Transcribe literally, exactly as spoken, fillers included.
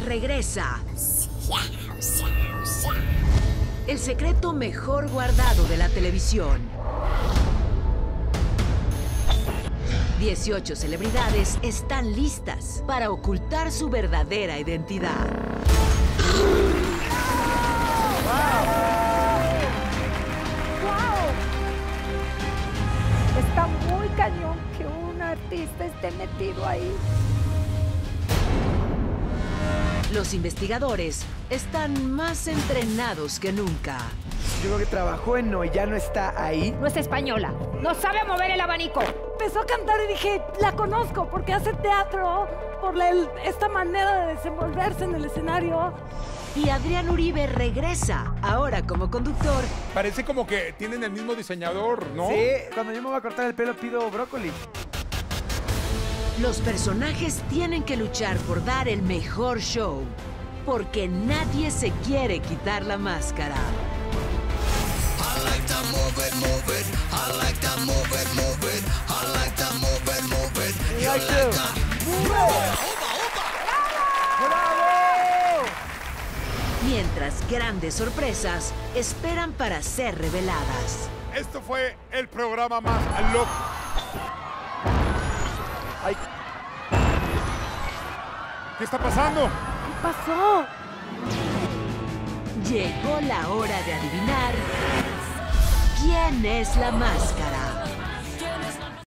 regresa. El secreto mejor guardado de la televisión. dieciocho celebridades están listas para ocultar su verdadera identidad. Está muy cañón que un artista esté metido ahí. Los investigadores están más entrenados que nunca. Yo creo que trabajó en No y ya no está ahí. No es española, no sabe mover el abanico. Empezó a cantar y dije, la conozco porque hace teatro, por la, el, esta manera de desenvolverse en el escenario. Y Adrián Uribe regresa, ahora como conductor. Parece como que tienen el mismo diseñador, ¿no? Sí, cuando yo me voy a cortar el pelo pido brócoli. Los personajes tienen que luchar por dar el mejor show, porque nadie se quiere quitar la máscara. Mientras grandes sorpresas esperan para ser reveladas. Esto fue el programa más loco. Ay. ¿Qué está pasando? ¿Qué pasó? Llegó la hora de adivinar quién es la máscara.